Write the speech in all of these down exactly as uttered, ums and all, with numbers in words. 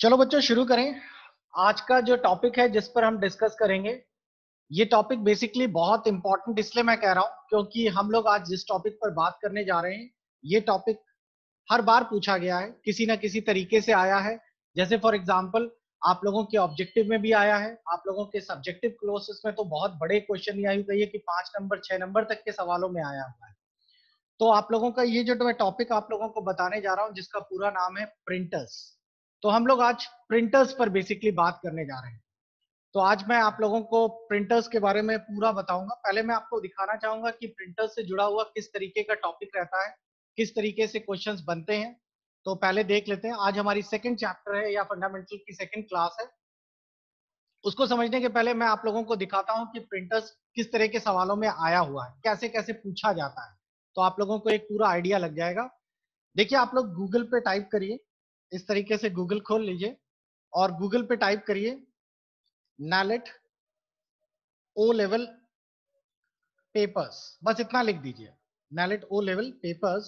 चलो बच्चों शुरू करें। आज का जो टॉपिक है जिस पर हम डिस्कस करेंगे, ये टॉपिक बेसिकली बहुत इंपॉर्टेंट इसलिए मैं कह रहा हूं क्योंकि हम लोग आज जिस टॉपिक पर बात करने जा रहे हैं, ये टॉपिक हर बार पूछा गया है, किसी ना किसी तरीके से आया है। जैसे फॉर एग्जांपल आप लोगों के ऑब्जेक्टिव में भी आया है, आप लोगों के सब्जेक्टिव क्लोसेस में तो बहुत बड़े क्वेश्चन ये कहिए कि पांच नंबर छह नंबर तक के सवालों में आया हुआ है। तो आप लोगों का ये जो मैं टॉपिक आप लोगों को बताने जा रहा हूं जिसका पूरा नाम है प्रिंटर्स। तो हम लोग आज प्रिंटर्स पर बेसिकली बात करने जा रहे हैं। तो आज मैं आप लोगों को प्रिंटर्स के बारे में पूरा बताऊंगा। पहले मैं आपको दिखाना चाहूंगा कि प्रिंटर्स से जुड़ा हुआ किस तरीके का टॉपिक रहता है, किस तरीके से क्वेश्चंस बनते हैं। तो पहले देख लेते हैं। आज हमारी सेकंड चैप्टर है या फंडामेंटल की सेकंड क्लास है। उसको समझने के पहले मैं आप लोगों को दिखाता हूं कि प्रिंटर्स किस तरह के सवालों में आया हुआ है, कैसे कैसे पूछा जाता है। तो आप लोगों को एक पूरा आइडिया लग जाएगा। देखिए, आप लोग गूगल पे टाइप करिए, इस तरीके से गूगल खोल लीजिए और गूगल पे टाइप करिए नैलेट ओ लेवल पेपर्स, बस इतना लिख दीजिए, नैलेट ओ लेवल पेपर्स।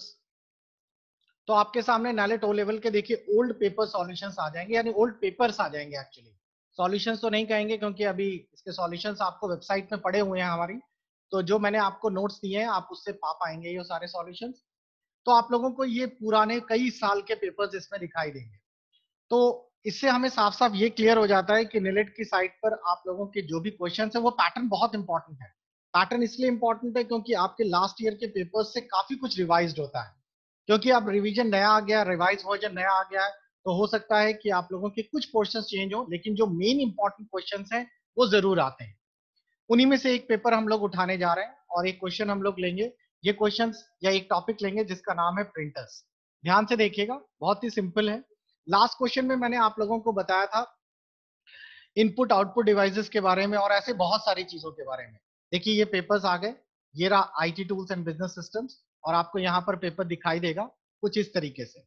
तो आपके सामने नैलेट ओ लेवल के देखिए ओल्ड पेपर सॉल्यूशंस आ जाएंगे, यानी ओल्ड पेपर्स आ जाएंगे। एक्चुअली सॉल्यूशंस तो नहीं कहेंगे क्योंकि अभी इसके सॉल्यूशंस आपको वेबसाइट में पड़े हुए हैं हमारी। तो जो मैंने आपको नोट्स दिए हैं आप उससे पा पाएंगे ये सारे सॉल्यूशंस। तो आप लोगों को ये पुराने कई साल के पेपर्स इसमें दिखाई देंगे। तो इससे हमें साफ साफ ये क्लियर हो जाता है कि नेलेट की साइट पर आप लोगों के जो भी क्वेश्चन है वो पैटर्न बहुत इंपॉर्टेंट है। पैटर्न इसलिए इंपॉर्टेंट है क्योंकि आपके लास्ट ईयर के पेपर्स से काफी कुछ रिवाइज होता है। क्योंकि अब रिवीजन नया आ गया, रिवाइज वर्जन नया आ गया है, तो हो सकता है कि आप लोगों के कुछ क्वेश्चंस चेंज हो, लेकिन जो मेन इंपॉर्टेंट क्वेश्चंस हैं वो जरूर आते हैं। उन्हीं में से एक पेपर हम लोग उठाने जा रहे हैं और एक क्वेश्चन हम लोग लेंगे। ये क्वेश्चंस या एक टॉपिक लेंगे जिसका नाम है प्रिंटर्स। ध्यान से देखिएगा, बहुत ही सिंपल है। लास्ट क्वेश्चन में मैंने आप लोगों को बताया था इनपुट आउटपुट डिवाइसेस के बारे में और ऐसे बहुत सारी चीजों के बारे में। देखिए ये पेपर्स आ गए, ये रहा IT tools and business systems, और आपको यहाँ पर पेपर दिखाई देगा कुछ इस तरीके से।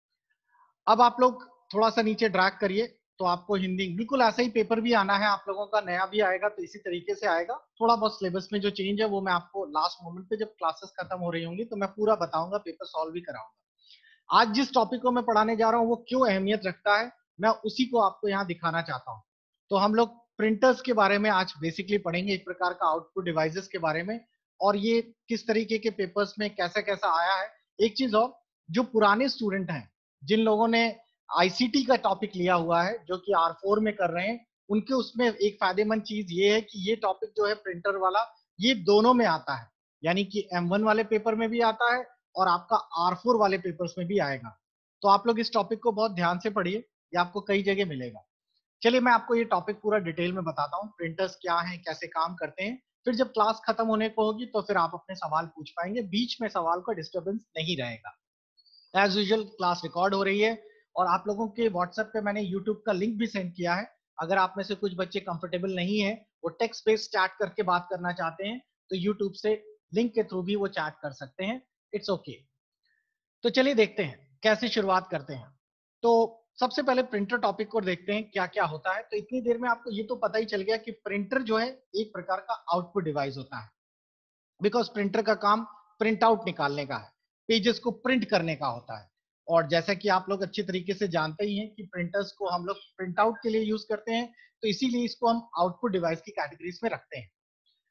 अब आप लोग थोड़ा सा नीचे ड्रैग करिए तो आपको हिंदी बिल्कुल ऐसा ही पेपर भी आना है आप लोगों का, नया भी आएगा तो इसी तरीके से आएगा। थोड़ा बहुत सिलेबस में जो चेंज है वो मैं आपको लास्ट मोमेंट पे जब क्लासेस खत्म हो रही होंगी तो मैं पूरा बताऊंगा, पेपर सॉल्व भी कराऊंगा। आज जिस टॉपिक को मैं पढ़ाने जा रहा हूँ वो क्यों अहमियत रखता है, मैं उसी को आपको यहाँ दिखाना चाहता हूँ। तो हम लोग प्रिंटर्स के बारे में आज बेसिकली पढ़ेंगे, एक प्रकार का आउटपुट डिवाइसेस के बारे में, और ये किस तरीके के पेपर्स में कैसा कैसा आया है। एक चीज और, जो पुराने स्टूडेंट हैं जिन लोगों ने आईसीटी का टॉपिक लिया हुआ है जो कि आर फोर में कर रहे हैं, उनके उसमें एक फायदेमंद चीज ये है कि ये टॉपिक जो है प्रिंटर वाला, ये दोनों में आता है। यानी कि एम वन वाले पेपर में भी आता है और आपका आर फोर वाले पेपर्स में भी आएगा। तो आप लोग इस टॉपिक को बहुत ध्यान से पढ़िए, ये आपको कई जगह मिलेगा। चलिए मैं आपको ये टॉपिक पूरा डिटेल में बताता हूँ, प्रिंटर्स क्या हैं, कैसे काम करते हैं। फिर जब क्लास खत्म होने को होगी तो फिर आप अपने सवाल पूछ पाएंगे, बीच में सवाल का डिस्टर्बेंस नहीं रहेगा। एज यूजुअल क्लास रिकॉर्ड हो रही है और आप लोगों के व्हाट्सएप पे मैंने यूट्यूब का लिंक भी सेंड किया है। अगर आप में से कुछ बच्चे कंफर्टेबल नहीं है, वो टेक्स्ट बेस्ड चैट करके बात करना चाहते हैं, तो यूट्यूब से लिंक के थ्रू भी वो चैट कर सकते हैं। It's okay okay। तो चलिए देखते हैं कैसे शुरुआत करते हैं। तो सबसे पहले प्रिंटर टॉपिक को देखते हैं क्या क्या होता है। तो इतनी देर में आपको ये तो पता ही चल गया कि प्रिंटर जो है एक प्रकार का आउटपुट डिवाइस होता है, बिकॉज प्रिंटर का काम प्रिंट आउट निकालने का है, पेजेस को प्रिंट करने का होता है। और जैसा कि आप लोग अच्छी तरीके से जानते ही हैं कि प्रिंटर्स को हम लोग प्रिंट आउट के लिए यूज करते हैं, तो इसीलिए इसको हम आउटपुट डिवाइस की कैटेगरीज में रखते हैं।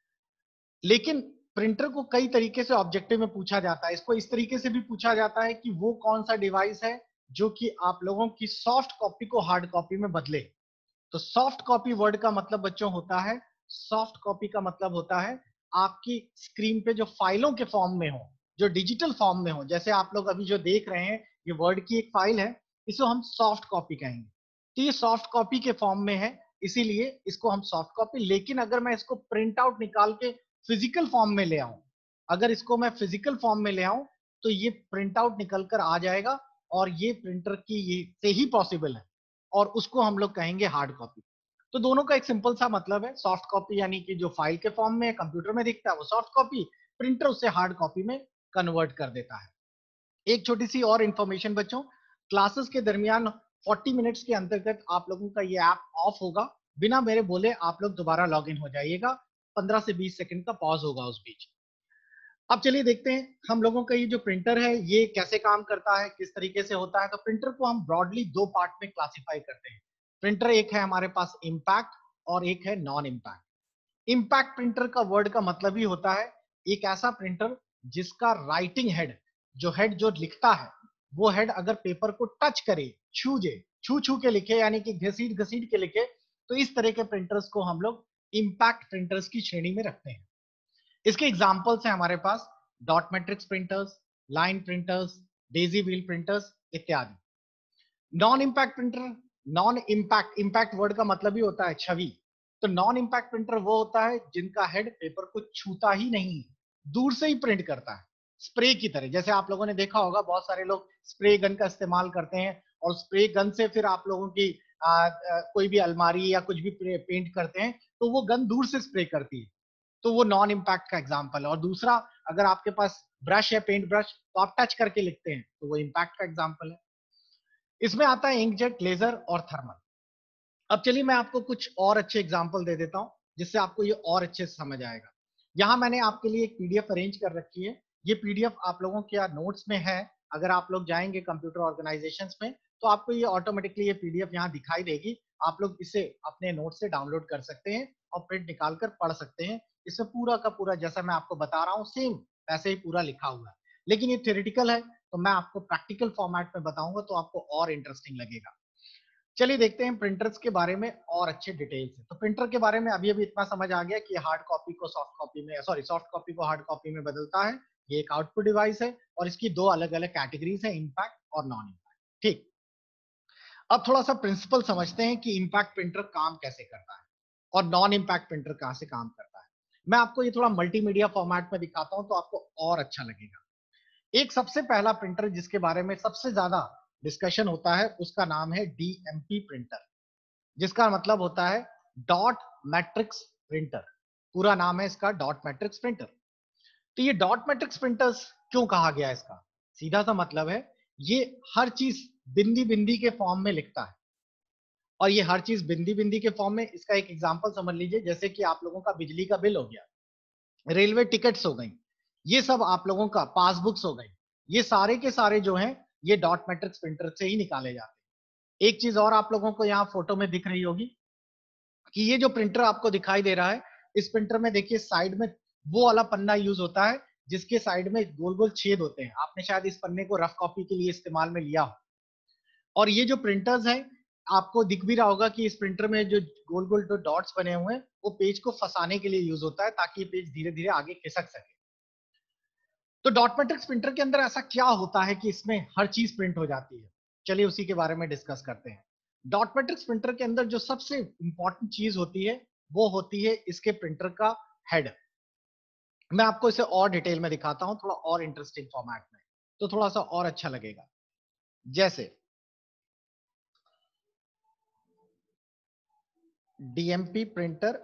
लेकिन प्रिंटर को कई तरीके से ऑब्जेक्टिव में पूछा जाता है। इसको इस तरीके से भी पूछा जाता है कि वो कौन सा डिवाइस है जो कि आप लोगों की सॉफ्ट कॉपी को हार्ड कॉपी में बदले। तो सॉफ्ट कॉपी वर्ड का मतलब बच्चों होता है, सॉफ्ट कॉपी का मतलब होता है आपकी स्क्रीन पे जो फाइलों के फॉर्म में हो, जो डिजिटल फॉर्म में हो। जैसे आप लोग अभी जो देख रहे हैं ये वर्ड की एक फाइल है, इसको हम सॉफ्ट कॉपी कहेंगे। तो ये सॉफ्ट कॉपी के फॉर्म में है, इसीलिए इसको हम सॉफ्ट कॉपी। लेकिन अगर मैं इसको प्रिंट आउट निकाल के फिजिकल फॉर्म में ले आऊं, अगर इसको मैं फिजिकल फॉर्म में ले आऊं तो ये प्रिंट आउट निकल कर आ जाएगा, और ये प्रिंटर की ये से ही पॉसिबल है, और उसको हम लोग कहेंगे हार्ड कॉपी। तो दोनों का एक सिंपल सा मतलब है, सॉफ्ट कॉपी यानी कि जो फाइल के फॉर्म में कंप्यूटर में दिखता है वो सॉफ्ट कॉपी, प्रिंटर उसे हार्ड कॉपी में कन्वर्ट कर देता है। एक छोटी सी और इंफॉर्मेशन बच्चों, क्लासेस के दरमियान चालीस मिनट्स के अंतर्गत आप लोगों का ये ऐप ऑफ होगा, बिना मेरे बोले आप लोग दोबारा लॉग इन हो जाइएगा, पंद्रह से बीस सेकंड का पॉज होगा उस बीच। अब चलिए देखते हैं हम लोगों का ये जो प्रिंटर है ये कैसे काम करता है, किस तरीके से होता है। तो प्रिंटर को हम ब्रॉडली दो पार्ट में क्लासिफाई करते हैं। प्रिंटर एक है हमारे पास इम्पैक्ट और एक है नॉन इम्पैक्ट। इम्पैक्ट प्रिंटर का वर्ड का मतलब ही होता है एक ऐसा प्रिंटर जिसका राइटिंग हेड, जो हेड जो लिखता है, वो हेड अगर पेपर को टच करे, छू जे छू छू के लिखे, यानी कि घसीट घसीट के लिखे, तो इस तरह के प्रिंटर्स को हम लोग इम्पैक्ट प्रिंटर्स की श्रेणी में रखते हैं। इसके एग्जाम्पल्स हैं हमारे पास dot matrix printers, line printers, daisy wheel printers इत्यादि। Non impact printer, non impact, impact word का मतलब ही होता है छवि। तो नॉन इम्पैक्ट प्रिंटर वो होता है जिनका हेड पेपर को छूता ही नहीं, दूर से ही प्रिंट करता है, स्प्रे की तरह। जैसे आप लोगों ने देखा होगा बहुत सारे लोग स्प्रे गन का इस्तेमाल करते हैं और स्प्रे गन से फिर आप लोगों की आ, आ, कोई भी अलमारी या कुछ भी पेंट करते हैं तो वो गन दूर से स्प्रे करती है, तो वो नॉन इम्पैक्ट का एग्जाम्पल है। और दूसरा, अगर आपके पास ब्रश है, पेंट ब्रश, तो आप टच करके लिखते हैं, तो वो इम्पैक्ट का एग्जाम्पल है। इसमें आता है इंकजेट, लेजर और थर्मल। अब चलिए मैं आपको कुछ और अच्छे एग्जाम्पल दे देता हूं जिससे आपको ये और अच्छे से समझ आएगा। यहाँ मैंने आपके लिए एक पीडीएफ अरेंज कर रखी है। ये पीडीएफ आप लोगों के नोट्स में है। अगर आप लोग जाएंगे कंप्यूटर ऑर्गेनाइजेशंस में तो आपको ये ऑटोमेटिकली ये पीडीएफ यहाँ दिखाई देगी। आप लोग इसे अपने नोट से डाउनलोड कर सकते हैं और प्रिंट निकाल कर पढ़ सकते हैं। इसमें पूरा का पूरा जैसा मैं आपको बता रहा हूँ सेम वैसे ही पूरा लिखा हुआ है, लेकिन ये थ्योरेटिकल है तो मैं आपको प्रैक्टिकल फॉर्मेट में बताऊंगा तो आपको और इंटरेस्टिंग लगेगा। चलिए देखते हैं प्रिंटर्स के बारे में और अच्छे डिटेल से। तो प्रिंटर के बारे में अभी अभी इतना समझ आ गया कि हार्ड कॉपी को सॉफ्ट कॉपी में, सॉरी सॉफ्ट कॉपी को हार्ड कॉपी में बदलता है। ये एक आउटपुट डिवाइस है और इसकी दो अलग अलग कैटेगरीज है, इम्पैक्ट और नॉन इम्पैक्ट। ठीक, अब थोड़ा सा प्रिंसिपल समझते हैं कि इम्पैक्ट प्रिंटर काम कैसे करता है और नॉन इम्पैक्ट प्रिंटर कहां से काम करता है। मैं आपको ये थोड़ा मल्टीमीडिया फॉर्मेट में दिखाता हूं तो आपको और अच्छा लगेगा। एक सबसे पहला प्रिंटर जिसके बारे में सबसे ज्यादा डिस्कशन होता है उसका नाम है डीएमपी प्रिंटर, जिसका मतलब होता है डॉट मैट्रिक्स प्रिंटर। पूरा नाम है इसका डॉट मैट्रिक्स प्रिंटर। तो ये डॉट मैट्रिक्स प्रिंटर्स क्यों कहा गया इसका, सीधा सा मतलब है ये हर चीज बिंदी बिंदी के फॉर्म में लिखता है। और ये हर चीज बिंदी बिंदी के फॉर्म में, इसका एक एग्जांपल समझ लीजिए, जैसे कि आप लोगों का बिजली का बिल हो गया, रेलवे टिकट्स हो गई, ये सब आप लोगों का पासबुक्स हो गई, ये सारे के सारे जो हैं ये डॉट मैट्रिक्स प्रिंटर से ही निकाले जाते हैं। एक चीज और आप लोगों को यहाँ फोटो में दिख रही होगी कि ये जो प्रिंटर आपको दिखाई दे रहा है, इस प्रिंटर में देखिए साइड में वो वाला पन्ना यूज होता है जिसके साइड में गोल गोल छेद होते हैं। आपने शायद इस पन्ने को रफ कॉपी के लिए इस्तेमाल में लिया हो। और ये जो प्रिंटर्स हैं, आपको दिख भी रहा होगा कि इस प्रिंटर में जो गोल गोल जो डॉट्स बने हुए हैं वो पेज को फंसाने के लिए यूज होता है ताकि ये पेज धीरे धीरे आगे खिसक सके। तो डॉट मैट्रिक्स प्रिंटर के अंदर ऐसा क्या होता है कि इसमें हर चीज प्रिंट हो जाती है, चलिए उसी के बारे में डिस्कस करते हैं। डॉट मैट्रिक्स प्रिंटर के अंदर जो सबसे इंपॉर्टेंट चीज होती है वो होती है इसके प्रिंटर का हेड। मैं आपको इसे और डिटेल में दिखाता हूं थोड़ा और इंटरेस्टिंग फॉर्मेट में, तो थोड़ा सा और अच्छा लगेगा। जैसे डीएमपी प्रिंटर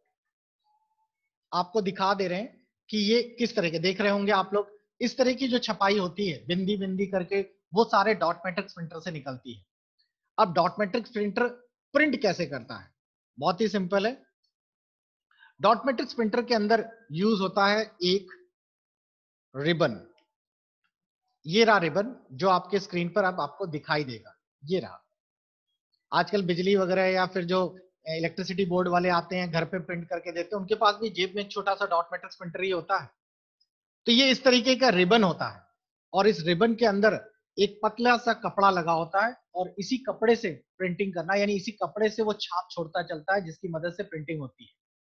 आपको दिखा दे रहे हैं कि ये किस तरह के, देख रहे होंगे आप लोग, इस तरह की जो छपाई होती है बिंदी बिंदी करके, वो सारे डॉट मैट्रिक्स प्रिंटर से निकलती है। अब डॉट मैट्रिक्स प्रिंटर प्रिंट कैसे करता है, बहुत ही सिंपल है। डॉट मैट्रिक्स प्रिंटर के अंदर यूज होता है एक रिबन। ये रहा रिबन जो आपके स्क्रीन पर अब आपको दिखाई देगा, ये रहा। आजकल बिजली वगैरह या फिर जो इलेक्ट्रिसिटी बोर्ड वाले आते हैं घर पे प्रिंट करके देते हैं, उनके पास भी जेब में एक छोटा सा डॉट मैट्रिक्स प्रिंटर ही होता है। तो ये इस तरीके का रिबन होता है और इस रिबन के अंदर एक पतला सा कपड़ा लगा होता है और इसी कपड़े से प्रिंटिंग करना, यानी इसी कपड़े से वो छाप छोड़ता चलता है जिसकी मदद से प्रिंटिंग होती है।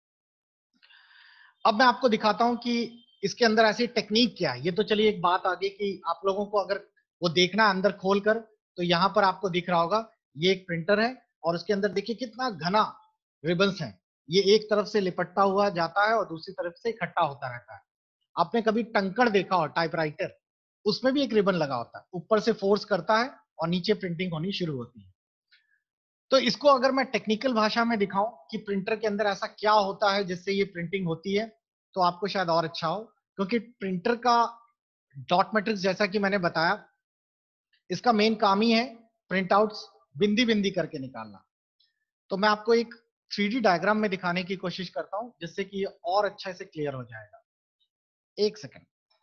अब मैं आपको दिखाता हूं कि इसके अंदर ऐसी टेक्निक क्या है। ये तो चलिए एक बात आ गई कि आप लोगों को अगर वो देखना है अंदर खोल कर, तो यहाँ पर आपको दिख रहा होगा ये एक प्रिंटर है और उसके अंदर देखिए कितना घना रिबन्स है। ये एक तरफ से लिपटता हुआ जाता है और दूसरी तरफ से इकट्ठा होता रहता है। आपने कभी टंकड़ देखा हो, टाइपराइटर, उसमें भी एक रिबन लगा होता है, ऊपर से फोर्स करता है और नीचे प्रिंटिंग होनी शुरू होती है। तो इसको अगर मैं टेक्निकल भाषा में दिखाऊं कि प्रिंटर के अंदर ऐसा क्या होता है जिससे ये प्रिंटिंग होती है, तो आपको शायद और अच्छा हो, क्योंकि प्रिंटर का डॉट मैट्रिक्स जैसा कि मैंने बताया, इसका मेन काम ही है प्रिंट आउट्स बिंदी बिंदी करके निकालना। तो मैं आपको एक थ्री डी डायग्राम में दिखाने की कोशिश करता हूं जिससे कि ये और अच्छा से क्लियर हो जाएगा। एक सेकेंड।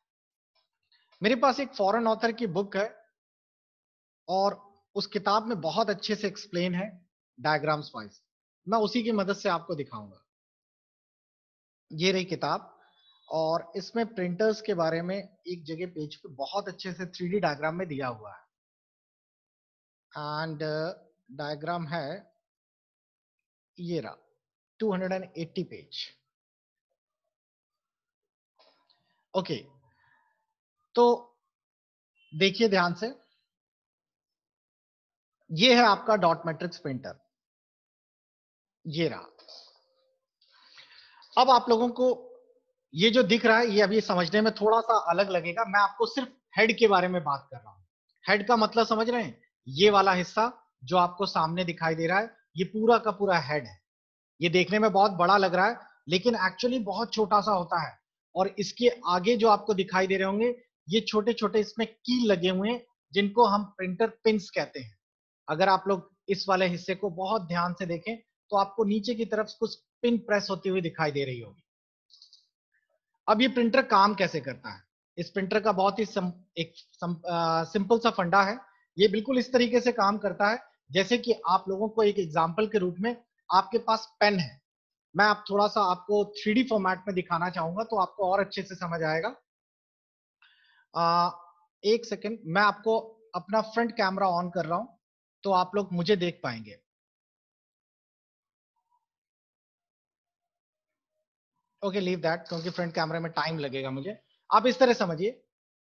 मेरे पास एक फॉरेन ऑथर की बुक है और उस किताब में बहुत अच्छे से एक्सप्लेन है डायग्राम्स वाइज। मैं उसी की मदद से आपको दिखाऊंगा। ये रही किताब और इसमें प्रिंटर्स के बारे में एक जगह पेज पे बहुत अच्छे से थ्री डी डायग्राम में दिया हुआ है। एंड डायग्राम है ये रहा, टू एटी पेज। ओके, तो देखिए ध्यान से, ये है आपका डॉट मैट्रिक्स प्रिंटर, ये रहा। अब आप लोगों को ये जो दिख रहा है ये अभी समझने में थोड़ा सा अलग लगेगा। मैं आपको सिर्फ हेड के बारे में बात कर रहा हूं। हेड का मतलब समझ रहे हैं? ये वाला हिस्सा जो आपको सामने दिखाई दे रहा है, ये पूरा का पूरा हेड है। ये देखने में बहुत बड़ा लग रहा है लेकिन एक्चुअली बहुत छोटा सा होता है। और इसके आगे जो आपको दिखाई दे रहे होंगे, ये छोटे छोटे इसमें कील लगे हुए हैं जिनको हम प्रिंटर पिंस कहते हैं। अगर आप लोग इस वाले हिस्से को बहुत ध्यान से देखें तो आपको नीचे की तरफ कुछ पिन प्रेस होती हुई दिखाई दे रही होगी। अब ये प्रिंटर काम कैसे करता है? इस प्रिंटर का बहुत ही सम, एक सम, आ, सिंपल सा फंडा है। ये बिल्कुल इस तरीके से काम करता है जैसे कि आप लोगों को एक एग्जांपल के रूप में, आपके पास पेन है। मैं आप थोड़ा सा आपको थ्री डी फॉर्मेट में दिखाना चाहूंगा तो आपको और अच्छे से समझ आएगा। आ, एक सेकंड, मैं आपको अपना फ्रंट कैमरा ऑन कर रहा हूं तो आप लोग मुझे देख पाएंगे। ओके, लीव दैट, क्योंकि फ्रंट कैमरे में टाइम लगेगा मुझे। आप इस तरह समझिए,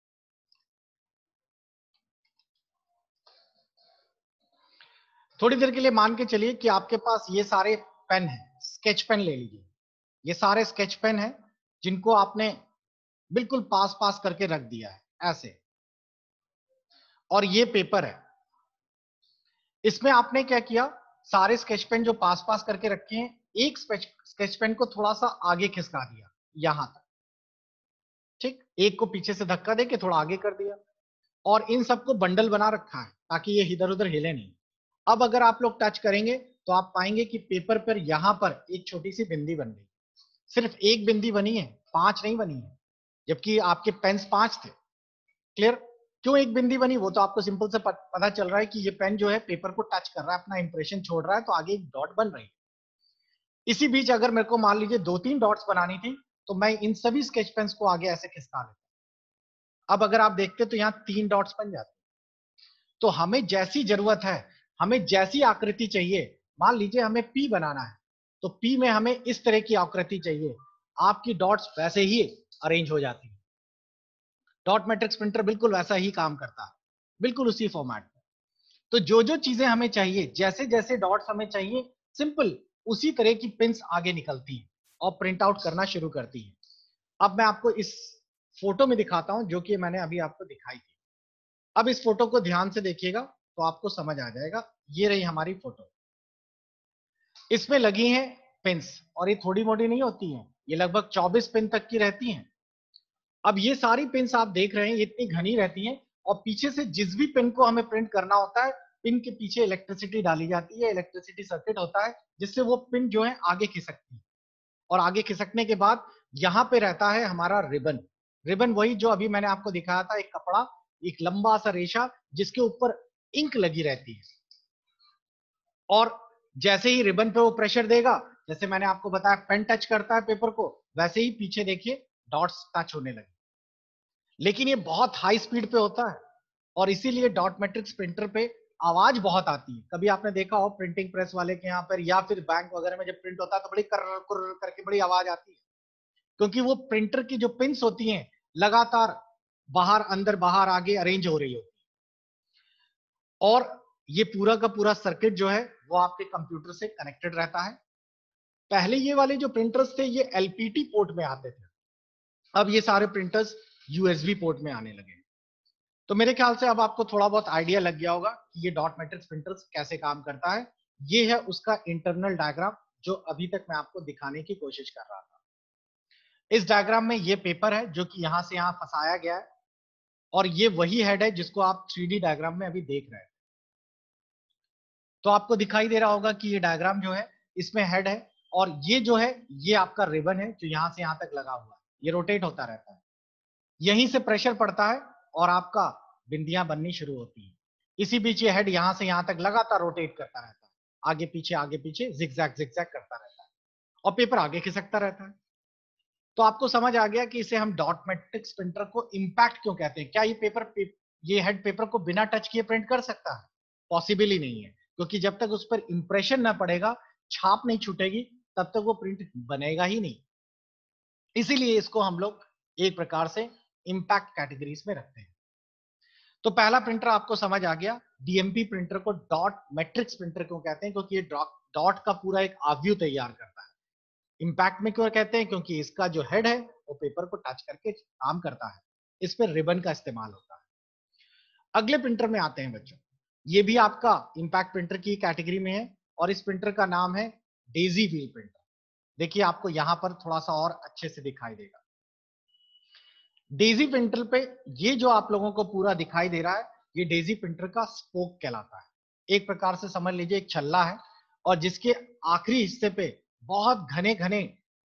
थोड़ी देर के लिए मान के चलिए कि आपके पास ये सारे पेन है। स्केच पेन ले लीजिए, ये सारे स्केच पेन है जिनको आपने बिल्कुल पास पास करके रख दिया है ऐसे। और ये पेपर है, इसमें आपने क्या किया, सारे स्केच पेन जो पास पास करके रखे हैं, एक स्केच पेन को थोड़ा सा आगे खिसका दिया यहां तक। ठीक, एक को पीछे से धक्का देके थोड़ा आगे कर दिया और इन सबको बंडल बना रखा है ताकि ये इधर उधर हिले नहीं। अब अगर आप लोग टच करेंगे तो आप पाएंगे कि पेपर पर यहां पर एक छोटी सी बिंदी बन गई। सिर्फ एक बिंदी बनी है, पांच नहीं बनी है, जबकि आपके पेन्स पांच थे। क्लियर? क्यों एक बिंदी बनी वो तो आपको सिंपल से पता चल रहा है कि ये पेन जो है पेपर को टच कर रहा है, अपना इंप्रेशन छोड़ रहा है, तो आगे एक डॉट बन रही है। इसी बीच अगर मेरे को मान लीजिए दो तीन डॉट्स बनानी थी तो मैं इन सभी स्केच पेन्स को आगे ऐसे खिसका लेता। अब अगर आप देखते तो यहाँ तीन डॉट्स बन जाते। तो हमें जैसी जरूरत है, हमें जैसी आकृति चाहिए, मान लीजिए हमें पी बनाना है तो पी में हमें इस तरह की आकृति चाहिए, आपकी डॉट्स वैसे ही अरेंज हो जाती है। डॉट मैट्रिक्स प्रिंटर बिल्कुल वैसा ही काम करता है, बिल्कुल उसी फॉर्मेट में। तो जो जो चीजें हमें चाहिए, जैसे जैसे डॉट्स हमें चाहिए, सिंपल उसी तरह की पिंस आगे निकलती है और प्रिंट आउट करना शुरू करती है। अब मैं आपको इस फोटो में दिखाता हूं जो कि मैंने अभी आपको दिखाई थी। अब इस फोटो को ध्यान से देखिएगा तो आपको समझ आ जाएगा। ये रही हमारी फोटो, इसमें लगी हैं पिंस और ये थोड़ी मोटी नहीं होती हैं, ये लगभग चौबीस पिन तक की रहती हैं। अब ये सारी पिंस आप देख रहे हैं ये इतनी घनी रहती हैं और पीछे से जिस भी पिन को हमें प्रिंट करना होता है, पिन के पीछे इलेक्ट्रिसिटी डाली जाती है, इलेक्ट्रिसिटी सर्किट होता है जिससे वो पिन जो है आगे खिसकती है। और आगे खिसकने के बाद यहाँ पे रहता है हमारा रिबन। रिबन वही जो अभी मैंने आपको दिखाया था, एक कपड़ा, एक लंबा सा रेशा जिसके ऊपर इंक लगी रहती है। और जैसे ही रिबन पे वो प्रेशर देगा, जैसे मैंने आपको बताया पेन टच करता है पेपर को, वैसे ही पीछे देखिए डॉट्स टच होने लगे। लेकिन ये बहुत हाई स्पीड पे होता है और इसीलिए डॉट मैट्रिक्स प्रिंटर पे आवाज बहुत आती है। कभी आपने देखा हो प्रिंटिंग प्रेस वाले के यहाँ पर या फिर बैंक वगैरह में जब प्रिंट होता है तो बड़ी कर कर करके बड़ी आवाज आती है, क्योंकि वो प्रिंटर की जो पिंस होती हैं लगातार बाहर अंदर बाहर आगे अरेंज हो रही होती है। और ये पूरा का पूरा सर्किट जो है वो आपके कंप्यूटर से कनेक्टेड रहता है। पहले ये वाले जो प्रिंटर्स थे ये एलपीटी पोर्ट में आते थे, अब ये सारे प्रिंटर्स यूएसबी पोर्ट में आने लगे। तो मेरे ख्याल से अब आपको थोड़ा बहुत आइडिया लग गया होगा कि ये डॉट मैट्रिक्स प्रिंटर्स कैसे काम करता है। ये है उसका इंटरनल डायग्राम जो अभी तक मैं आपको दिखाने की कोशिश कर रहा था। इस डायग्राम में ये पेपर है जो कि यहां से यहां फंसाया गया है और ये वही हेड है जिसको आप थ्री डी डायग्राम में अभी देख रहे हैं। तो आपको दिखाई दे रहा होगा कि ये डायग्राम जो है इसमें हेड है और ये जो है ये आपका रिबन है जो यहां से यहां तक लगा हुआ है, ये रोटेट होता रहता है। यहीं से प्रेशर पड़ता है और आपका बिंदियां बननी शुरू होती है। इसी बीच ये हेड यहां से यहां तक लगातार रोटेट करता रहता है, आगे पीछे आगे पीछे जिगजैग जिगजैग करता रहता है और पेपर आगे खिसकता रहता है। तो आपको समझ आ गया कि इसे हम डॉट मैट्रिक्स प्रिंटर को इम्पैक्ट क्यों कहते हैं। क्या ये पेपर पे, ये हेड पेपर को बिना टच किए प्रिंट कर सकता है? पॉसिबल ही नहीं है, क्योंकि जब तक उस पर इंप्रेशन ना पड़ेगा, छाप नहीं छूटेगी, तब तक वो प्रिंट बनेगा ही नहीं। इसीलिए इसको हम लोग एक प्रकार से इम्पैक्ट कैटेगरीज में रखते हैं। तो पहला प्रिंटर आपको समझ आ गया। डीएमपी प्रिंटर को डॉट मैट्रिक्स प्रिंटर क्यों कहते हैं? क्योंकि ये डॉट का पूरा एक आव्यूह तैयार करता है। इम्पैक्ट में क्यों कहते हैं? क्योंकि इसका जो हेड है वो पेपर को टच करके काम करता है, इस पर रिबन का इस्तेमाल होता है। अगले प्रिंटर में आते हैं बच्चों, ये भी आपका इम्पैक्ट प्रिंटर की कैटेगरी में है और इस प्रिंटर का नाम है डेजी व्हील प्रिंटर। देखिए आपको यहां पर थोड़ा सा और अच्छे से दिखाई देगा। डेजी प्रिंटर पे ये जो आप लोगों को पूरा दिखाई दे रहा है, ये डेजी प्रिंटर का स्पोक कहलाता है। एक प्रकार से समझ लीजिए एक छल्ला है और जिसके आखिरी हिस्से पे बहुत घने घने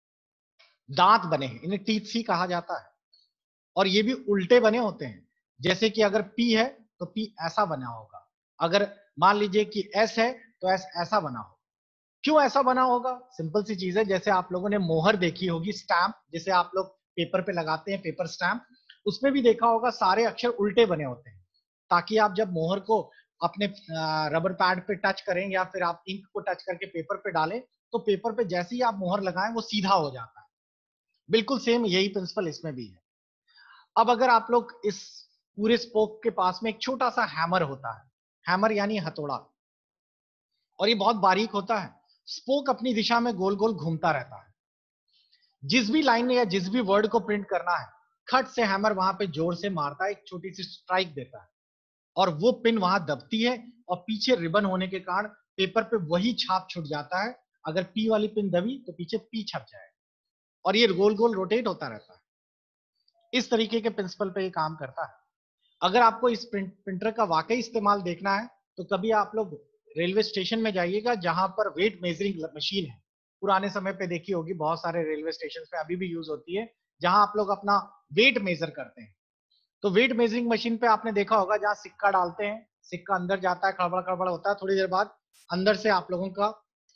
दांत बने हैं, इन्हें टीथ सी कहा जाता है। और ये भी उल्टे बने होते हैं, जैसे कि अगर पी है तो पी ऐसा बना होगा, अगर मान लीजिए कि एस है तो एस ऐसा बना होगा। क्यों ऐसा बना होगा? सिंपल सी चीज है, जैसे आप लोगों ने मोहर देखी होगी, स्टैंप जिसे आप लोग पेपर पे लगाते हैं, पेपर स्टैंप, उसमें भी देखा होगा सारे अक्षर उल्टे बने होते हैं, ताकि आप जब मोहर को अपने रबर पैड पे टच करें या फिर आप इंक को टच करके पेपर पे डालें, तो पेपर पे जैसे ही आप मोहर लगाएं वो सीधा हो जाता है। बिल्कुल सेम यही प्रिंसिपल इसमें भी है। अब अगर आप लोग इस पूरे स्पोक के पास में एक छोटा सा हैमर होता है, हैमर यानी हथौड़ा, और ये बहुत बारीक होता है। स्पोक अपनी दिशा में गोल गोल घूमता रहता है। जिस भी लाइन में या जिस भी वर्ड को प्रिंट करना है, खट से हैमर वहां पे जोर से मारता है, एक छोटी सी स्ट्राइक देता है और वो पिन वहां दबती है और पीछे रिबन होने के कारण पेपर पे वही छाप छूट जाता है। अगर पी वाली पिन दबी तो पीछे पी छप जाएगा और ये गोल गोल रोटेट होता रहता है। इस तरीके के प्रिंसिपल पे ये काम करता है। अगर आपको इस प्रिंट, प्रिंटर का वाकई इस्तेमाल देखना है तो कभी आप लोग रेलवे स्टेशन में जाइएगा जहां पर वेट मेजरिंग मशीन है। पुराने समय पे देखी होगी, बहुत सारे रेलवे स्टेशन पे अभी भी यूज होती है, जहां आप लोग अपना वेट मेजर करते हैं। तो वेट मेजरिंग मशीन पे आपने देखा होगा जहां सिक्का डालते हैं, सिक्का अंदर जाता है, खड़बड़ खड़बड़ होता है, थोड़ी देर बाद अंदर से आप लोगों का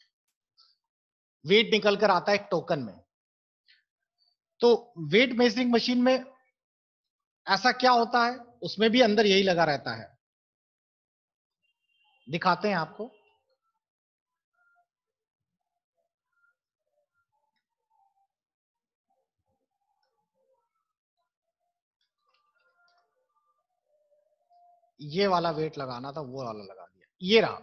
वेट निकल कर आता है एक टोकन में। तो वेट मेजरिंग मशीन में ऐसा क्या होता है? उसमें भी अंदर यही लगा रहता है, दिखाते हैं आपको। ये वाला वेट लगाना था, वो वाला लगा दिया, ये रहा।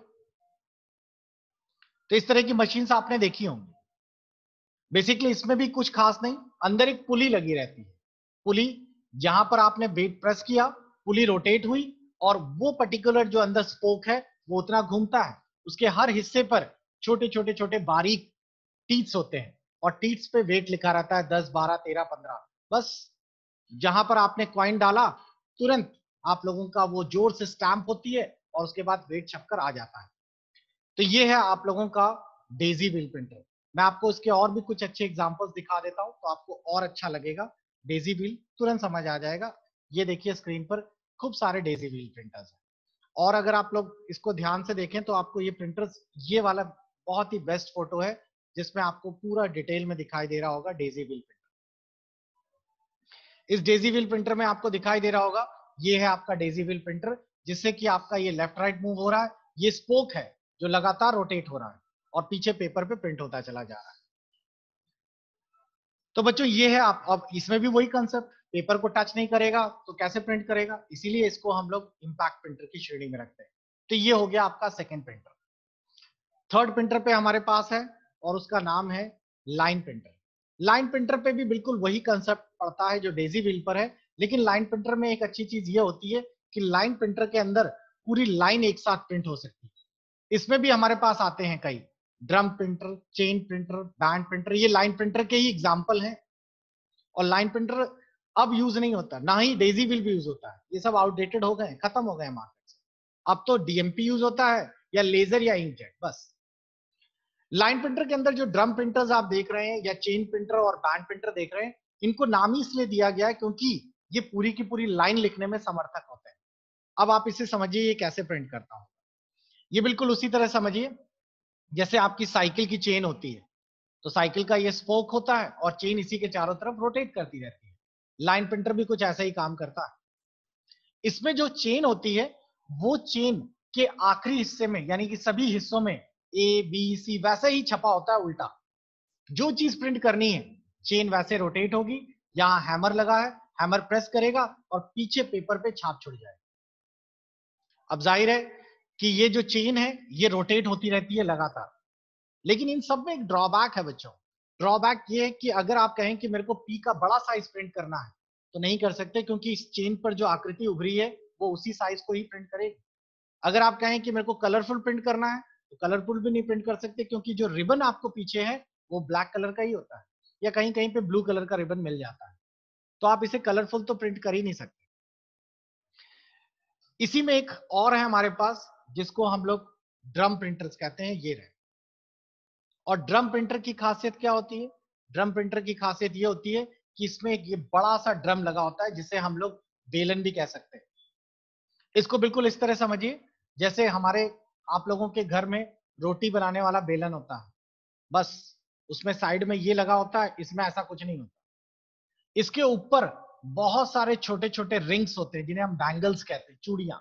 तो इस तरह की मशीन आपने देखी होंगी। बेसिकली इसमें भी कुछ खास नहीं, अंदर एक पुली लगी रहती है। पुली, जहां पर आपने वेट प्रेस किया, पुली रोटेट हुई और वो पर्टिकुलर जो अंदर स्पोक है वो उतना घूमता है। उसके हर हिस्से पर छोटे छोटे छोटे बारीक टीथ्स होते हैं और टीथ्स पे वेट लिखा रहता है, दस बारह तेरह पंद्रह। बस जहां पर आपने कॉइन डाला, तुरंत आप लोगों का वो जोर से स्टैंप होती है और उसके बाद वेट छपकर आ जाता है। तो ये है आप लोगों का डेजी व्हील प्रिंटर। मैं आपको इसके और भी कुछ अच्छे एग्जांपल्स दिखा देता हूं तो आपको और अच्छा लगेगा। डेजी व्हील तुरंत समझ आ जाएगा। ये देखिए स्क्रीन पर खूब सारे डेजी व्हील प्रिंटर्स हैं। और अगर आप लोग इसको ध्यान से देखें तो आपको ये प्रिंटर्स, ये वाला बहुत ही बेस्ट फोटो है जिसमें आपको पूरा डिटेल में दिखाई दे रहा होगा डेजी व्हील प्रिंटर। इस डेजी व्हील प्रिंटर में आपको दिखाई दे रहा होगा, ये है आपका डेजी व्हील प्रिंटर, जिससे कि आपका ये लेफ्ट राइट मूव हो रहा है। ये स्पोक है जो लगातार रोटेट हो रहा है और पीछे पेपर पे प्रिंट होता चला जा रहा है। तो बच्चों ये है, आप अब इसमें भी वही कंसेप्ट, पेपर को टच नहीं करेगा तो कैसे प्रिंट करेगा, इसीलिए इसको हम लोग इम्पैक्ट प्रिंटर की श्रेणी में रखते हैं। तो ये हो गया आपका सेकेंड प्रिंटर। थर्ड प्रिंटर पे हमारे पास है और उसका नाम है लाइन प्रिंटर। लाइन प्रिंटर पे भी बिल्कुल वही कंसेप्ट पड़ता है जो डेजी व्हील पर है, लेकिन लाइन प्रिंटर में एक अच्छी चीज ये होती है कि लाइन प्रिंटर के अंदर पूरी लाइन एक साथ प्रिंट हो सकती है। इसमें भी हमारे पास आते हैं कई, drum printer, chain printer, band printer, ये लाइन प्रिंटर के ही एग्जाम्पल हैं। और लाइन प्रिंटर अब यूज नहीं होता, ना ही डेजी व्हील भी यूज होता है, ये सब आउटडेटेड हो गए, खत्म हो गए मार्केट से। अब तो डीएमपी यूज होता है या लेजर या इंकजेट, बस। लाइन प्रिंटर के अंदर जो ड्रम प्रिंटर्स आप देख रहे हैं या चेन प्रिंटर और बैंड प्रिंटर देख रहे हैं, इनको नाम ही इसलिए दिया गया है क्योंकि ये पूरी की पूरी लाइन लिखने में समर्थक होते हैं। अब आप इसे समझिए ये कैसे प्रिंट करता हूं। ये बिल्कुल उसी तरह समझिए जैसे आपकी साइकिल की चेन होती है, तो साइकिल का ये स्पोक होता है और चेन इसी के चारों तरफ रोटेट करती रहती है। लाइन प्रिंटर भी कुछ ऐसा ही काम करता है। इसमें जो चेन होती है, वो चेन के आखिरी हिस्से में यानी कि सभी हिस्सों में ए बी सी वैसे ही छपा होता है उल्टा। जो चीज प्रिंट करनी है, चेन वैसे रोटेट होगी, यहां हैमर लगा है, हैमर प्रेस करेगा और पीछे पेपर पे छाप छुड़ जाएगा। अब जाहिर है कि ये जो चेन है ये रोटेट होती रहती है लगातार, लेकिन इन सब में एक ड्रॉबैक है बच्चों। ड्रॉबैक ये है कि अगर आप कहें कि मेरे को पी का बड़ा साइज प्रिंट करना है, तो नहीं कर सकते, क्योंकि इस चेन पर जो आकृति उभरी है वो उसी साइज को ही प्रिंट करेगी। अगर आप कहें कि मेरे को कलरफुल प्रिंट करना है, तो कलरफुल भी नहीं प्रिंट कर सकते, क्योंकि जो रिबन आपको पीछे है वो ब्लैक कलर का ही होता है, या कहीं कहीं पे ब्लू कलर का रिबन मिल जाता है, तो आप इसे कलरफुल तो प्रिंट कर ही नहीं सकते। इसी में एक और है हमारे पास, जिसको हम लोग ड्रम प्रिंटर्स कहते हैं, ये रहे। और ड्रम प्रिंटर की खासियत क्या होती है? ड्रम प्रिंटर की खासियत ये होती है कि इसमें ये बड़ा सा ड्रम लगा होता है, जिसे हम लोग बेलन भी कह सकते हैं। इसको बिल्कुल इस तरह समझिए जैसे हमारे आप लोगों के घर में रोटी बनाने वाला बेलन होता है, बस उसमें साइड में ये लगा होता है, इसमें ऐसा कुछ नहीं होता। इसके ऊपर बहुत सारे छोटे छोटे रिंग्स होते हैं, जिन्हें हम बैंगल्स कहते हैं, चूड़ियां।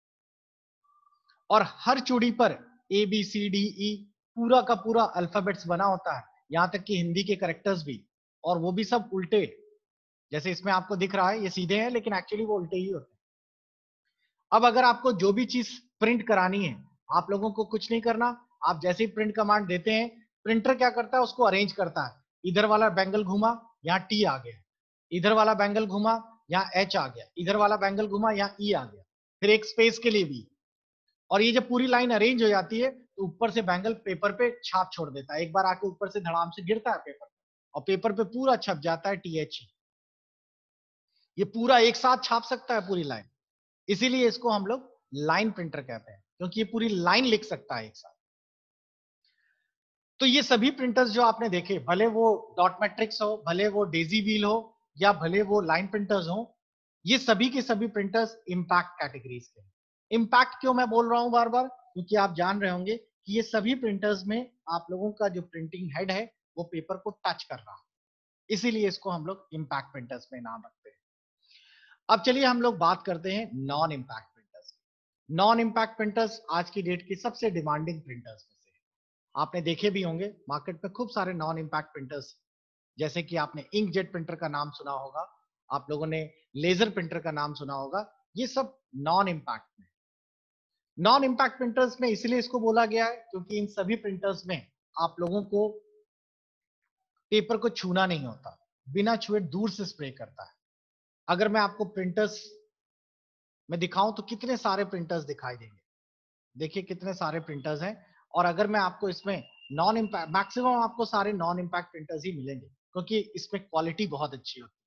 और हर चूड़ी पर A B C D E पूरा का पूरा अल्फाबेट्स बना होता है, यहां तक कि हिंदी के करेक्टर्स भी, और वो भी सब उल्टे। जैसे इसमें आपको दिख रहा है ये सीधे हैं, लेकिन एक्चुअली वो उल्टे ही होते हैं। अब अगर आपको जो भी चीज प्रिंट करानी है, आप लोगों को कुछ नहीं करना, आप जैसे ही प्रिंट कमांड देते हैं, प्रिंटर क्या करता है, उसको अरेंज करता है। इधर वाला बैंगल घुमा, यहाँ टी आ गया, इधर वाला बैंगल घुमा, यहाँ एच आ गया, इधर वाला बैंगल घुमा, यहाँ ई आ गया, फिर एक स्पेस के लिए भी। और ये जब पूरी लाइन अरेंज हो जाती है, तो ऊपर से बैंगल पेपर पे छाप छोड़ देता है, एक बार आके ऊपर से धड़ाम से गिरता है पेपर, और पेपर पे पूरा छप जाता है टी एच ई। ये पूरा एक साथ छाप सकता है पूरी लाइन, इसीलिए इसको हम लोग लाइन प्रिंटर कहते हैं, क्योंकि ये पूरी लाइन लिख सकता है एक साथ। तो ये सभी प्रिंटर्स जो आपने देखे, भले वो डॉट मैट्रिक्स हो, भले वो डेजी व्हील हो, या भले वो लाइन प्रिंटर्स हो, ये सभी के सभी प्रिंटर्स इंपैक्ट कैटेगरीज के हैं। इंपैक्ट क्यों मैं बोल रहा हूं बार बार, क्योंकि आप जान रहे होंगे कि ये सभी प्रिंटर्स में आप लोगों का जो प्रिंटिंग हेड है वो पेपर को टच कर रहा है, इसीलिए इसको हम लोग इंपैक्ट प्रिंटर्स में नाम रखते हैं। अब चलिए हम लोग बात करते हैं non impact printers. Non impact printers आज की डेट की सबसे डिमांडिंग प्रिंटर्स में से है। आपने देखे भी होंगे मार्केट में खूब सारे नॉन इंपैक्ट प्रिंटर्स, जैसे कि आपने इंकजेट प्रिंटर का नाम सुना होगा, आप लोगों ने लेजर प्रिंटर का नाम सुना होगा, ये सब नॉन इंपैक्ट में। नॉन इंपैक्ट प्रिंटर्स में इसलिए इसको बोला गया है क्योंकि इन सभी प्रिंटर्स में आप लोगों को पेपर को छूना नहीं होता, बिना छुए दूर से स्प्रे करता है। अगर मैं आपको प्रिंटर्स में दिखाऊं तो कितने सारे प्रिंटर्स दिखाई देंगे, देखिए कितने सारे प्रिंटर्स हैं। और अगर मैं आपको इसमें नॉन इंपैक्ट, मैक्सिमम आपको सारे नॉन इंपैक्ट प्रिंटर्स ही मिलेंगे, क्योंकि इसमें क्वालिटी बहुत अच्छी होती है।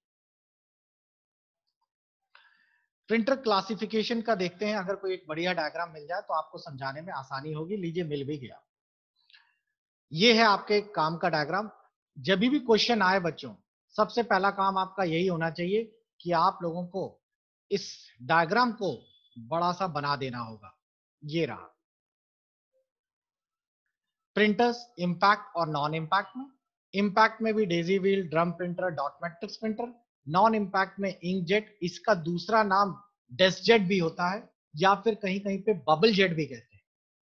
प्रिंटर क्लासिफिकेशन का देखते हैं, अगर कोई एक बढ़िया डायग्राम मिल जाए तो आपको समझाने में आसानी होगी। लीजिए मिल भी गया, ये है आपके काम का डायग्राम। जब भी क्वेश्चन आए बच्चों, सबसे पहला काम आपका यही होना चाहिए कि आप लोगों को इस डायग्राम को बड़ा सा बना देना होगा। ये रहा प्रिंटर्स इंपैक्ट और नॉन इंपैक्ट में। इंपैक्ट में भी daisy wheel, drum printer, dot matrix printer. Non impact में इंकजेट, इसका दूसरा नाम डेस्कजेट भी होता है, या फिर कहीं कहीं पे बबल जेट भी कहते हैं।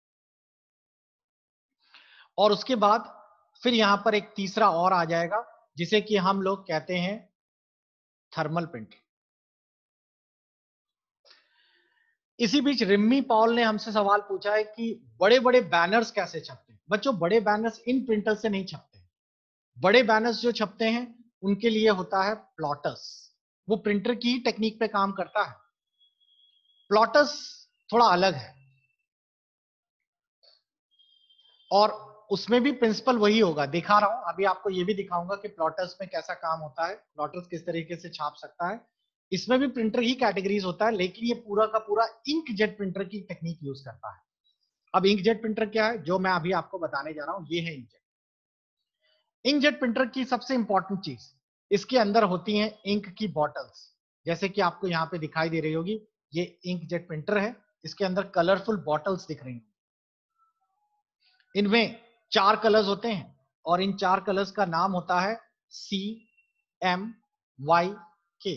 और उसके बाद फिर यहां पर एक तीसरा और आ जाएगा, जिसे कि हम लोग कहते हैं थर्मल प्रिंटर। इसी बीच रिम्मी पॉल ने हमसे सवाल पूछा है कि बड़े बड़े बैनर्स कैसे छपते हैं। बच्चों, बड़े बैनर्स इन प्रिंटर से नहीं छपते। बड़े बैनर्स जो छपते हैं उनके लिए होता है प्लॉटर्स, वो प्रिंटर की ही टेक्निक पे काम करता है। प्लॉटर्स थोड़ा अलग है, और उसमें भी प्रिंसिपल वही होगा, दिखा रहा हूं अभी आपको, ये भी दिखाऊंगा कि प्लॉटर्स में कैसा काम होता है, प्लॉटर्स किस तरीके से छाप सकता है। इसमें भी प्रिंटर ही कैटेगरीज होता है, लेकिन ये पूरा का पूरा इंकजेट प्रिंटर की टेक्निक यूज करता है। अब इंकजेट प्रिंटर क्या है, जो मैं अभी आपको बताने जा रहा हूं, ये है इंकजेट। इंकजेट प्रिंटर की सबसे इंपॉर्टेंट चीज, इसके अंदर होती हैं इंक की बॉटल्स। जैसे कि आपको यहाँ पे दिखाई दे रही होगी, ये इंकजेट प्रिंटर है, इसके अंदर कलरफुल बॉटल्स दिख रही हैं। इनमें चार कलर्स होते हैं और इन चार कलर्स का नाम होता है सी एम वाई के,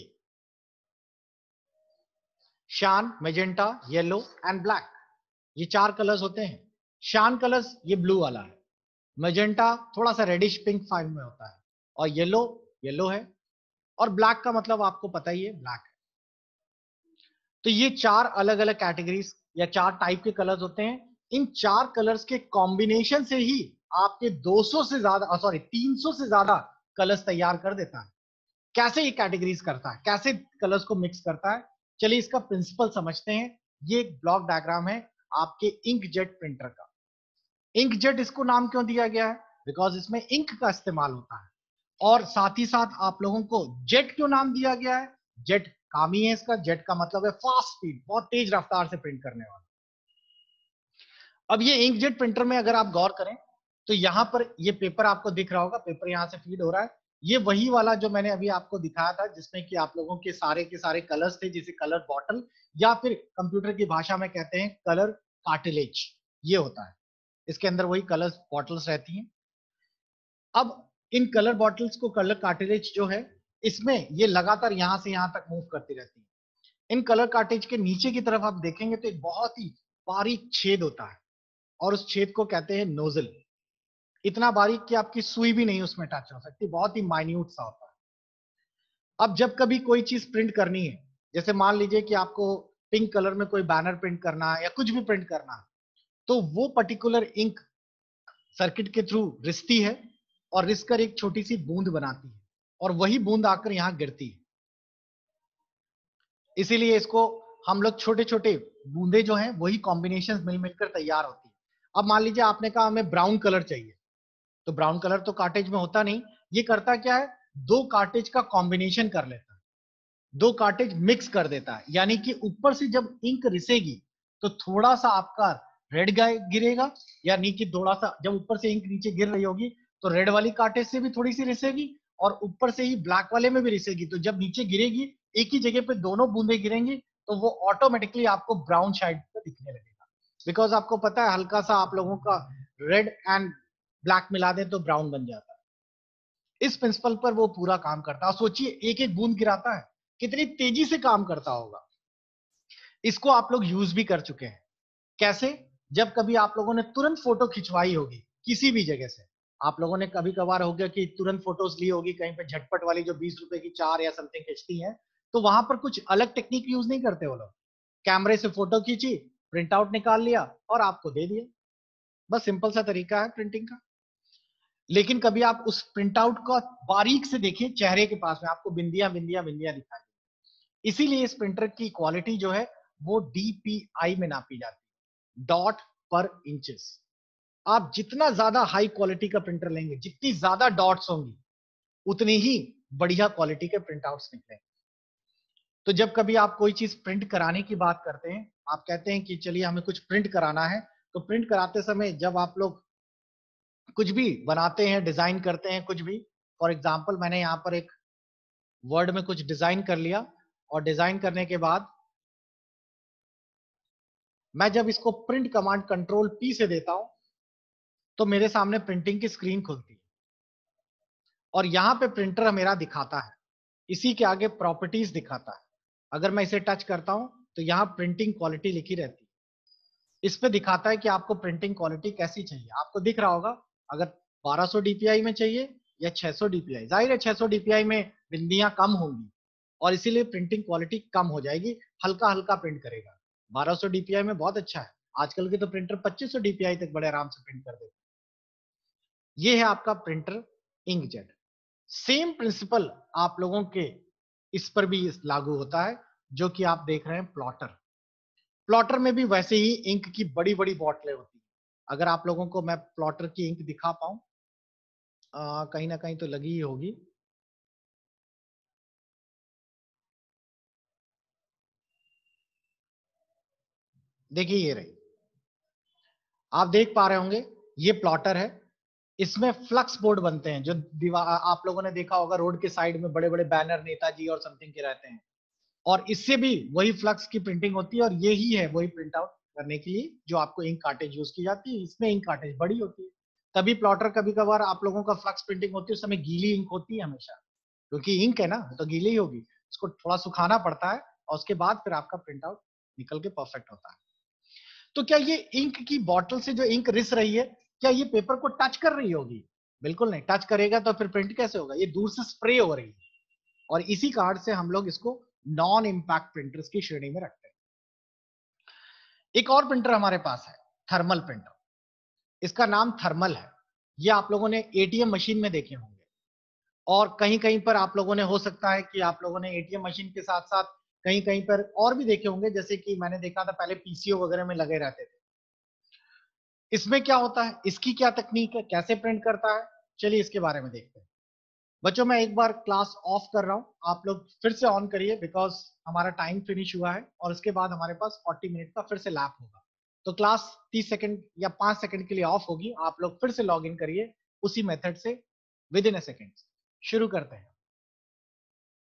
शान, मेजेंटा, येलो एंड ब्लैक। ये चार कलर्स होते हैं। शान कलर्स ये ब्लू वाला है, मेजेंटा थोड़ा सा रेडिश पिंक फाइव में होता है, और येलो येलो है, और ब्लैक का मतलब आपको पता ही है, ब्लैक है। तो ये चार अलग अलग कैटेगरीज या चार टाइप के कलर्स होते हैं। इन चार कलर्स के कॉम्बिनेशन से ही आपके दो सौ से ज्यादा, सॉरी तीन सौ से ज्यादा कलर्स तैयार कर देता है। कैसे ये कैटेगरीज करता है, कैसे कलर्स को मिक्स करता है, चलिए इसका प्रिंसिपल समझते हैं। ये एक ब्लॉक डायग्राम है आपके इंकजेट प्रिंटर का। इंकजेट इसको नाम क्यों दिया गया है? बिकॉज इसमें इंक का इस्तेमाल होता है। और साथ ही साथ आप लोगों को जेट क्यों नाम दिया गया है? जेट काम ही है इसका, जेट का मतलब है फास्ट स्पीड, बहुत तेज रफ्तार से प्रिंट करने वाला। अब ये इंकजेट प्रिंटर में अगर आप गौर करें तो यहां पर ये पेपर आपको दिख रहा होगा, पेपर यहां से फीड हो रहा है। ये वही वाला जो मैंने अभी आपको दिखाया था, जिसमें कि आप लोगों के सारे के सारे कलर्स थे, जिसे कलर बॉटल या फिर कंप्यूटर की भाषा में कहते हैं कलर कार्टिलेज, ये होता है। इसके अंदर वही कलर बॉटल्स रहती हैं। अब इन कलर बॉटल्स को, कलर कार्टिलेज जो है, इसमें ये लगातार यहां से यहां तक मूव करती रहती है। इन कलर कार्टिलेज के नीचे की तरफ आप देखेंगे तो एक बहुत ही बारीक छेद होता है, और उस छेद को कहते हैं नोजल। इतना बारीक कि आपकी सुई भी नहीं उसमें टच हो सकती, बहुत ही माइन्यूट सा होता है। अब जब कभी कोई चीज प्रिंट करनी है, जैसे मान लीजिए कि आपको पिंक कलर में कोई बैनर प्रिंट करना है या कुछ भी प्रिंट करना है, तो वो पर्टिकुलर इंक सर्किट के थ्रू रिसती है, और रिस कर एक छोटी सी बूंद बनाती है, और वही बूंद आकर यहां गिरती है। इसीलिए इसको हम लोग छोटे छोटे बूंदे जो हैं वही कॉम्बिनेशन मिल मिलकर तैयार होती है। अब मान लीजिए आपने कहा हमें ब्राउन कलर चाहिए, तो ब्राउन कलर तो कार्टेज में होता नहीं, ये करता क्या है, दो कार्टेज का कॉम्बिनेशन कर लेता है, दो कार्टेज मिक्स कर देता है। यानी कि ऊपर से जब इंक रिसेगी तो थोड़ा सा आपका रेड गिरेगा, यानी कि थोड़ा सा जब ऊपर से इंक नीचे गिर रही होगी तो रेड वाली कार्टेज से भी थोड़ी सी रिसेगी, और ऊपर से ही ब्लैक वाले में भी रिसेगी। तो जब नीचे गिरेगी, एक ही जगह पे दोनों बूंदे गिरेंगी, तो वो ऑटोमेटिकली आपको ब्राउन शेड पे दिखने लगेगा। बिकॉज आपको पता है, हल्का सा आप लोगों का रेड एंड ब्लैक मिला दें तो ब्राउन बन जाता है। इस प्रिंसिपल पर वो पूरा काम करता है। सोचिए, एक एक बूंद गिराता है, कितनी तेजी से काम करता होगा। इसको आप लोग यूज भी कर चुके हैं। कैसे? जब कभी आप लोगों ने तुरंत फोटो खिंचवाई होगी किसी भी जगह से, आप लोगों ने कभी कभार हो गया कि तुरंत फोटोज ली होगी कहीं पे, झटपट वाली जो बीस रुपए की चार या समथिंग खींचती है, तो वहां पर कुछ अलग टेक्निक यूज नहीं करते वो लोग। कैमरे से फोटो खींची, प्रिंट आउट निकाल लिया और आपको दे दिया। बस सिंपल सा तरीका है प्रिंटिंग का। लेकिन कभी आप उस प्रिंट आउट को बारीक से देखिए, चेहरे के पास में आपको बिंदियां बिंदियां बिंदियां दिखाई, इसीलिए इस प्रिंटर की क्वालिटी जो है वो डीपीआई में नापी जाती है, डॉट पर इंचेस। आप जितना ज्यादा हाई क्वालिटी का प्रिंटर लेंगे, जितनी ज्यादा डॉट्स होंगी, उतनी ही बढ़िया क्वालिटी के प्रिंट आउट्स निकलेंगे। तो जब कभी आप कोई चीज प्रिंट कराने की बात करते हैं, आप कहते हैं कि चलिए हमें कुछ प्रिंट कराना है, तो प्रिंट कराते समय जब आप लोग कुछ भी बनाते हैं, डिजाइन करते हैं कुछ भी, फॉर एग्जाम्पल मैंने यहाँ पर एक वर्ड में कुछ डिजाइन कर लिया, और डिजाइन करने के बाद मैं जब इसको प्रिंट कमांड कंट्रोल पी से देता हूं, तो मेरे सामने प्रिंटिंग की स्क्रीन खुलती है, और यहां पे प्रिंटर मेरा दिखाता है, इसी के आगे प्रॉपर्टीज दिखाता है। अगर मैं इसे टच करता हूं तो यहाँ प्रिंटिंग क्वालिटी लिखी रहती है। इस पे दिखाता है कि आपको प्रिंटिंग क्वालिटी कैसी चाहिए। आपको दिख रहा होगा, अगर बारह सौ डीपीआई में चाहिए या छह सौ डीपीआई, जाहिर है छह सौ डीपीआई में बिंदियां कम होंगी, और इसीलिए प्रिंटिंग क्वालिटी कम हो जाएगी, हल्का हल्का प्रिंट करेगा। बारह सौ डीपीआई में बहुत अच्छा है, आजकल के तो प्रिंटर पच्चीस सौ डीपीआई तक बड़े आराम से प्रिंट कर देते हैं। ये है आपका प्रिंटर इंकजेट। सेम प्रिंसिपल आप लोगों के इस पर भी लागू होता है, जो कि आप देख रहे हैं प्लॉटर। प्लॉटर में भी वैसे ही इंक की बड़ी बड़ी बॉटलें होती हैं। अगर आप लोगों को मैं प्लॉटर की इंक दिखा पाऊं, कहीं ना कहीं तो लगी ही होगी। देखिए ये रही, आप देख पा रहे होंगे, ये प्लॉटर है। इसमें फ्लक्स बोर्ड बनते हैं, जो दीवार आप लोगों ने देखा होगा रोड के साइड में बड़े बड़े बैनर नेताजी और समथिंग के रहते हैं। और इससे भी वही फ्लक्स की प्रिंटिंग होती है, और यही है वही प्रिंट आउट करने के लिए जो आपको इंक कार्टेज यूज की जाती है। इसमें इंक कार्टेज बड़ी होती है, तभी प्लॉटर कभी कभार आप लोगों का फ्लक्स प्रिंटिंग होती है उस समय गीली इंक होती है हमेशा, क्योंकि इंक है ना तो गीली ही होगी, उसको थोड़ा सुखाना पड़ता है और उसके बाद फिर आपका प्रिंट आउट निकल के परफेक्ट होता है। तो क्या ये इंक की बॉटल से जो इंक रिस रही है, क्या ये पेपर को टच कर रही होगी? बिल्कुल नहीं, टच करेगा तो फिर प्रिंट कैसे होगा? ये दूर से स्प्रे हो रही है, और इसी कारण से हम लोग इसको नॉन इंपैक्ट प्रिंटर्स की श्रेणी में रखते हैं। एक और प्रिंटर हमारे पास है, थर्मल प्रिंटर। इसका नाम थर्मल है। ये आप लोगों ने एटीएम मशीन में देखे होंगे, और कहीं कहीं पर आप लोगों ने, हो सकता है कि आप लोगों ने एटीएम मशीन के साथ साथ कहीं कहीं पर और भी देखे होंगे, जैसे कि मैंने देखा था पहले पीसीओ वगैरह में लगे रहते थे। इसमें क्या होता है, इसकी क्या तकनीक है, कैसे प्रिंट करता है, चलिए इसके बारे में देखते हैं। बच्चों मैं एक बार क्लास ऑफ कर रहा हूं, आप लोग फिर से ऑन करिए, बिकॉज हमारा टाइम फिनिश हुआ है और उसके बाद हमारे पास चालीस मिनट का फिर से लैप होगा। तो क्लास तीस सेकंड या पांच सेकंड के लिए ऑफ होगी, आप लोग फिर से लॉग इन करिए उसी मेथड से, विद इन अ सेकेंड। शुरू करते हैं।